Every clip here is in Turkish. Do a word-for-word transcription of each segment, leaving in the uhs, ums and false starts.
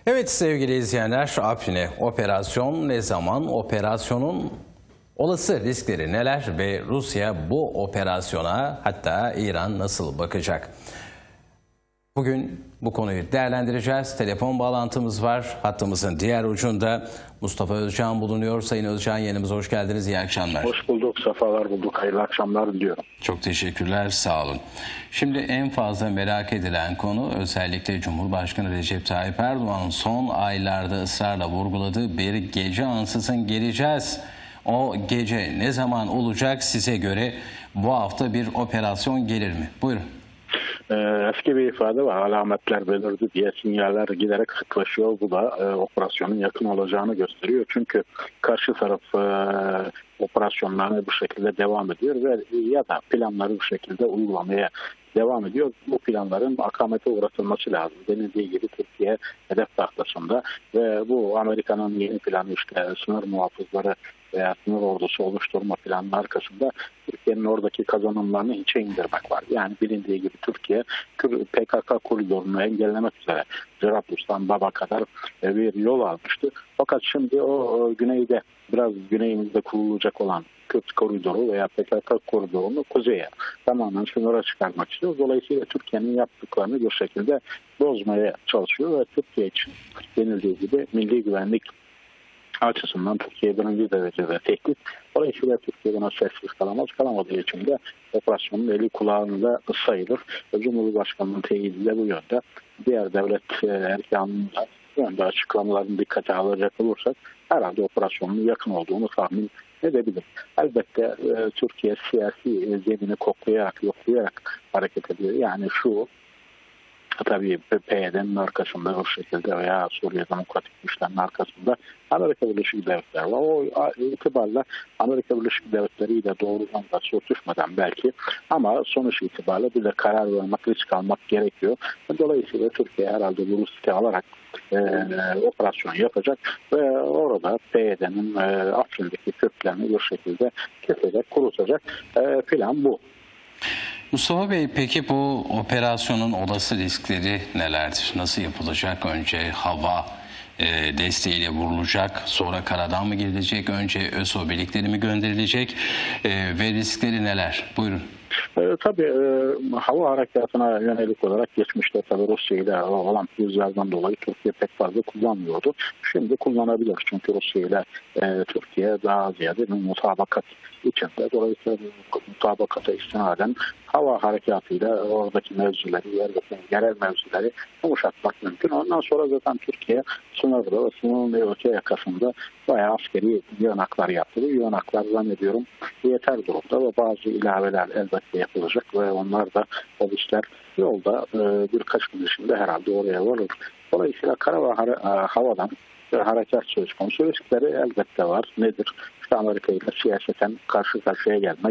Evet sevgili izleyenler, Afrin'e operasyon ne zaman, operasyonun olası riskleri neler ve Rusya bu operasyona, hatta İran nasıl bakacak? Bugün bu konuyu değerlendireceğiz. Telefon bağlantımız var. Hattımızın diğer ucunda Mustafa Özcan bulunuyor. Sayın Özcan, yayınımıza hoş geldiniz. İyi akşamlar. Hoş bulduk, sefalar bulduk. Hayırlı akşamlar diliyorum. Çok teşekkürler, sağ olun. Şimdi en fazla merak edilen konu, özellikle Cumhurbaşkanı Recep Tayyip Erdoğan'ın son aylarda ısrarla vurguladığı bir gece ansızın geleceğiz. O gece ne zaman olacak size göre? Bu hafta bir operasyon gelir mi? Buyurun. Eski bir ifade var, alametler belirdi diye, sinyaller giderek sıklaşıyor. Bu da e, operasyonun yakın olacağını gösteriyor. Çünkü karşı taraf e, operasyonlarına bu şekilde devam ediyor ve ya da planları bu şekilde uygulamaya devam ediyor. Bu planların akamete uğratılması lazım. Denildiği gibi Türkiye hedef tahtasında ve bu Amerika'nın yeni planı, işte sınır muhafızları veya sınır ordusu oluşturma planının arkasında Türkiye'nin oradaki kazanımlarını hiçe indirmek var. Yani bilindiği gibi Türkiye P K K koridorunu engellemek üzere Cerablus'tan Baba kadar bir yol almıştı. Fakat şimdi o güneyde, biraz güneyimizde kurulacak olan Kürt koridoru veya P K K koridorunu kuzeye tamamen sınıra çıkarmak istiyor. Dolayısıyla Türkiye'nin yaptıklarını bir şekilde bozmaya çalışıyor ve Türkiye için denildiği gibi milli güvenlik açısından Türkiye birinci derecede tehdit. Dolayısıyla Türkiye buna sessiz kalamaz. Kalamadığı için de operasyonun eli kulağında sayılır. Cumhurbaşkanı'nın teyidi de bu yönde. Diğer devlet erkanının da bu yönde açıklamalarını dikkate alacak olursak herhalde operasyonun yakın olduğunu tahmin edebilir. Elbette e, Türkiye siyasi zemini koklayarak, yoklayarak hareket ediyor. Yani şu, tabii P Y D'nin arkasında o şekilde veya Suriye Demokratik Güçlerinin arkasında Amerika Birleşik Devletleri var. O itibarla Amerika Birleşik Devletleri ile doğrudan da sürtüşmeden belki, ama sonuç itibariyle bir de karar vermek, risk almak gerekiyor. Dolayısıyla Türkiye herhalde bu riski alarak e, operasyon yapacak ve orada P Y D'nin e, Afrin'deki köklerini bir şekilde kesecek, kurutacak. E, plan bu. Mustafa Bey, peki bu operasyonun olası riskleri nelerdir? Nasıl yapılacak? Önce hava e, desteğiyle vurulacak, sonra karadan mı girilecek, önce ÖSO birlikleri mi gönderilecek e, ve riskleri neler? Buyurun. E, tabii e, hava harekatına yönelik olarak geçmişte tabii Rusya ile olan pürüzlerden dolayı Türkiye pek fazla kullanmıyordu. Şimdi kullanabilir çünkü Rusya ile e, Türkiye daha ziyade bir mutabakat içinde. Dolayısıyla mutabakata istinaden hava harekatıyla oradaki mevzileri, yerdeki yerel mevzileri yumuşatmak mümkün. Ondan sonra zaten Türkiye sınırda ve sınırın öte yakasında bayağı askeri yığınaklar yaptı. Bu yığınaklar zannediyorum yeter durumda ve bazı ilaveler elbette yapılacak ve onlar da polisler yolda e, birkaç gün içinde herhalde oraya varır. Dolayısıyla kara ve havadan harekat söz konusu, riskleri elbette var. Nedir? İşte Amerika ile siyaseten karşı karşıya gelmek.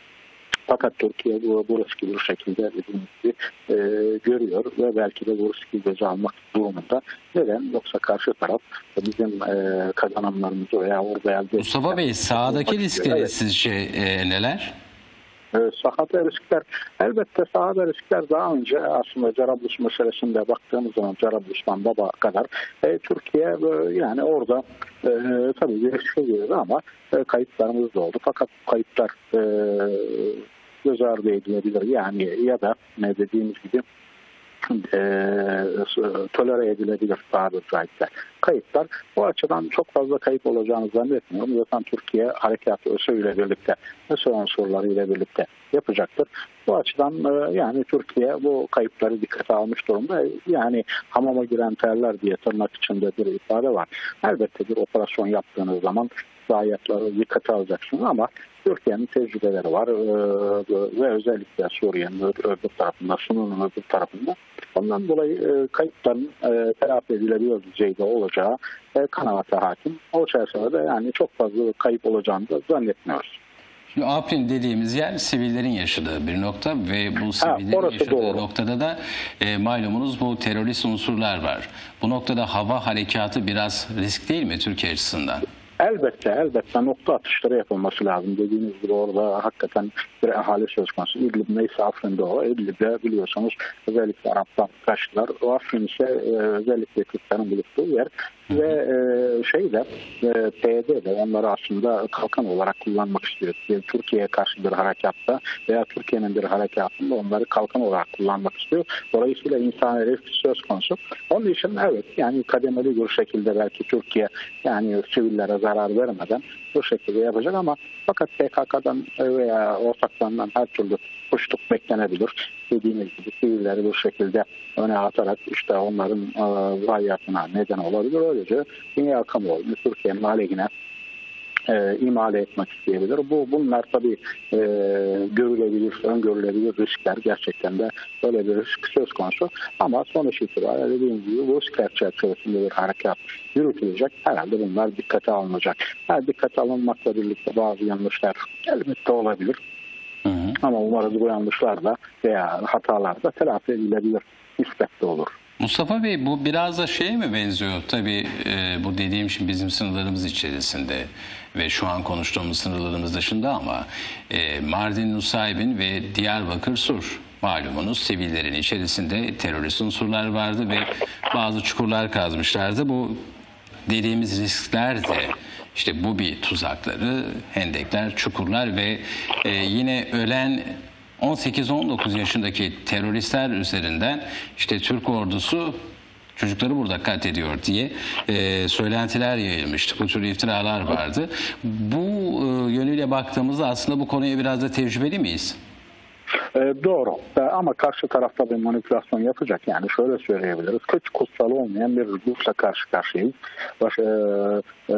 Fakat Türkiye bu, bu riski bir şekilde dediğim gibi e, görüyor ve belki de bu riski göze almak durumunda. Neden? Yoksa karşı taraf bizim e, kazanımlarımızı veya orada elde... Mustafa Bey, sahadaki riskleri evet. sizce e, neler? Ee, sahada riskler, elbette sahada riskler daha önce aslında Cerablus meselesinde baktığımız zaman Cerablus'tan Baba kadar e, Türkiye e, yani orada e, tabii bir risk görüyor ama e, kayıplarımız da oldu. Fakat kayıplar e, göz ardı edilebilir. Yani ya da ne dediğimiz gibi e, tolere edilebilir tabiri caizse kayıplar. Bu açıdan çok fazla kayıp olacağını zannetmiyorum. Zaten Türkiye harekatı ÖSO ile birlikte, ÖSO unsurları ile birlikte yapacaktır. Bu açıdan e, yani Türkiye bu kayıpları dikkate almış durumda. Yani hamama giren terler diye tırnak içinde bir ifade var. Elbette bir operasyon yaptığınız zaman zayiatları dikkate alacaksınız ama Türkiye'nin tecrübeleri var ee, ve özellikle Suriye'nin öbür tarafında, sınırın öbür tarafında. Ondan dolayı e, kayıpların e, telafi edilebilir düzeyde olacağı e, kanaate hakim. O çerçevede yani çok fazla kayıp olacağını da zannetmiyoruz. Şimdi Afrin dediğimiz yer sivillerin yaşadığı bir nokta ve bu sivillerin ha, yaşadığı doğru. noktada da e, malumunuz bu terörist unsurlar var. Bu noktada hava harekatı biraz risk değil mi Türkiye açısından? Elbette, elbette nokta atışları yapılması lazım. Dediğiniz gibi orada hakikaten bir ahali söz konusu. İdlib neyse Afrin'de o. İdlib'de biliyorsunuz özellikle Araplar kaçtılar. O Afrin ise e, özellikle Kürtlerin bulunduğu yer. Ve e, şeyde e, P Y D de onları aslında kalkan olarak kullanmak istiyor. Yani Türkiye'ye karşı bir harekatta veya Türkiye'nin bir harekatında onları kalkan olarak kullanmak istiyor. Dolayısıyla insan riski söz konusu. Onun için evet yani kademeli bir şekilde belki Türkiye yani sivillere zarar vermeden bu şekilde yapacak ama fakat P K K'dan veya ortaklarından her türlü kuşluk beklenebilir. Dediğimiz gibi sivilleri bu şekilde öne atarak işte onların e, zayiatına neden olabilir. Öylece dünya kamuoyunu Türkiye'nin aleyhine e, imale etmek isteyebilir. Bu bunlar tabii e, görülebilir, öngörülebilir riskler. Gerçekten de böyle bir risk söz konusu. Ama sonuç itibariyle dediğim gibi bu riskler çerçevesinde bir harekat yürütülecek. Herhalde bunlar dikkate alınacak. Her dikkate alınmakla birlikte bazı yanlışlar elbette olabilir. Hı hı. Ama umarız bu yanlışlar da veya hatalar da telafi edilebilir. Nispetli olur. Mustafa Bey bu biraz da şeye mi benziyor? Tabii e, bu dediğim şimdi bizim sınırlarımız içerisinde ve şu an konuştuğumuz sınırlarımız dışında ama e, Mardin, Nusaybin ve Diyarbakır Sur malumunuz sivillerin içerisinde terörist unsurlar vardı ve bazı çukurlar kazmışlardı. Bu dediğimiz riskler de işte bu bir tuzakları, hendekler, çukurlar ve e, yine ölen on sekiz on dokuz yaşındaki teröristler üzerinden işte Türk ordusu çocukları burada katlediyor diye e, söylentiler yayılmıştı. Bu tür iftiralar vardı. Bu e, yönüyle baktığımızda aslında bu konuya biraz da tecrübeli miyiz? E, doğru e, ama karşı tarafta bir manipülasyon yapacak. Yani şöyle söyleyebiliriz. Hiç kutsal olmayan bir Rus'la karşı karşıyayız. Baş, e, e,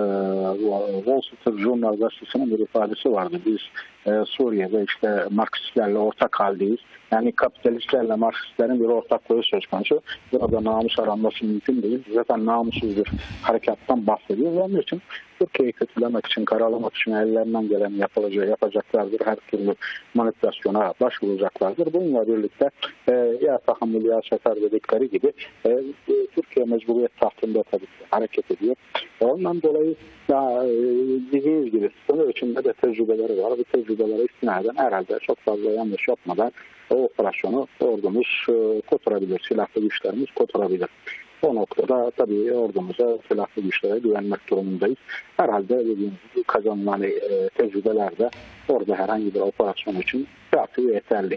Wall Street Journal gazetesinin bir ifadesi vardı. Biz e, Suriye'de işte Marksistlerle ortak haldeyiz. Yani kapitalistlerle Marksistlerin bir ortaklığı söz konusu. Burada namus aranması mümkün değil. Zaten namussuz bir harekattan bahsediyor. Onun için Türkiye'yi kötülemek için, karalamak için ellerinden geleni yapılacak, yapacaklardır. Her türlü manipülasyona başvuracaklardır. Bununla birlikte e, ya tahammül ya sefer dedikleri gibi e, Türkiye mecburiyet tahtında tabii ki hareket ediyor. E, ondan dolayı ya, e, dediğiniz gibi bunun içinde de tecrübeleri var. Bu tecrübelere istinaden herhalde çok fazla yanlış yapmadan o operasyonu ordumuz e, kotarabilir. Silahlı güçlerimiz kotarabilir. O noktada tabii ordumuza, silahlı güçlere güvenmek durumundayız. Herhalde dediğim gibi kazanılan e, tecrübeler de orada herhangi bir operasyon için kafi ve yeterli.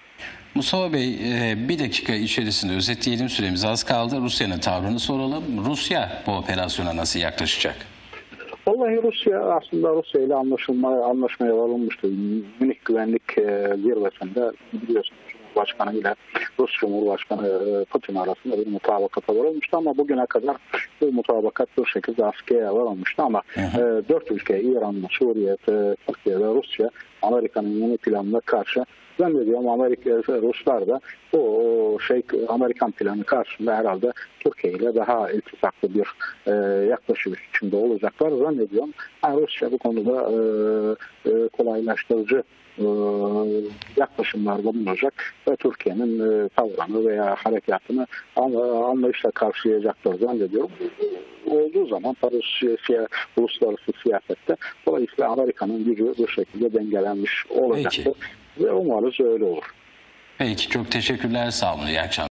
Mustafa Bey bir dakika içerisinde özetleyelim, süremiz az kaldı. Rusya'nın tavrını soralım. Rusya bu operasyona nasıl yaklaşacak? Vallahi Rusya aslında Rusya ile anlaşılma, anlaşmaya varılmıştı. Münih Güvenlik Zirvesi'nde biliyorsunuz Cumhurbaşkanı ile Rus Cumhurbaşkanı Putin arasında bir mutabakata varılmıştı ama bugüne kadar bu mutabakat bir şekilde askıya varılmıştı ama hı hı. E, dört ülke İran, Suriye, Türkiye ve Rusya Amerika'nın yeni planına karşı zannediyorum Amerika Ruslar da o şey Amerikan planı karşısında herhalde Türkiye ile daha iltisaklı bir e, yaklaşım içinde olacaklar zannediyorum. Yani Rusya bu konuda e, e, kolaylaştırıcı e, yaklaşımlarda bulunacak ve Türkiye'nin e, tavrını veya harekatını anlayışla karşılayacaktır zannediyorum. Olduğu zaman tabii uluslararası siyasette dolayısıyla Amerika'nın gücü bu şekilde dengelenmiş olacaktır. Peki. Ve umarız öyle olur. Peki çok teşekkürler, sağ olun, iyi akşamlar.